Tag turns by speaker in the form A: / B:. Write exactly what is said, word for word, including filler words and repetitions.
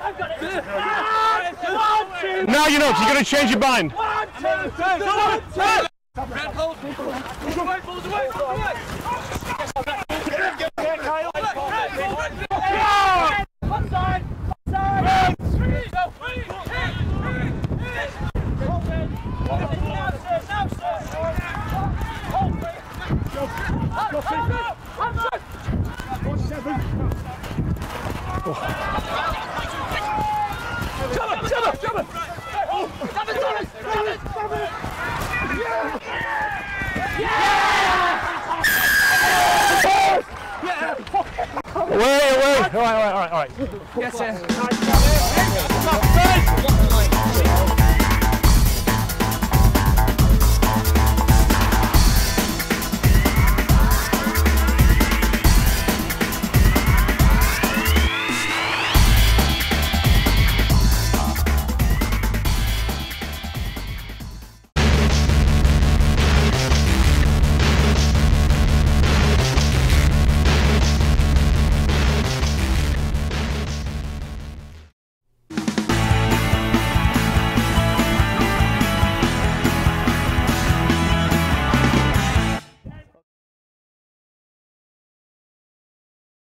A: Now you know, you're going to change your mind.
B: One, two, three, one, two. Red hold. Balls away, balls away, balls away. Offside, offside. Three, go, three, hit, hit, hit. Hold it. Now, sir, now, sir. Hold it. Up, up, up, up. One, seven. Jump it, jump it, jump it. Jump it, jump it, jump it, jump it. Yeah! Yeah! Yeah!
A: Wait, wait, all right, all right, all right, all right.
B: Yes, sir.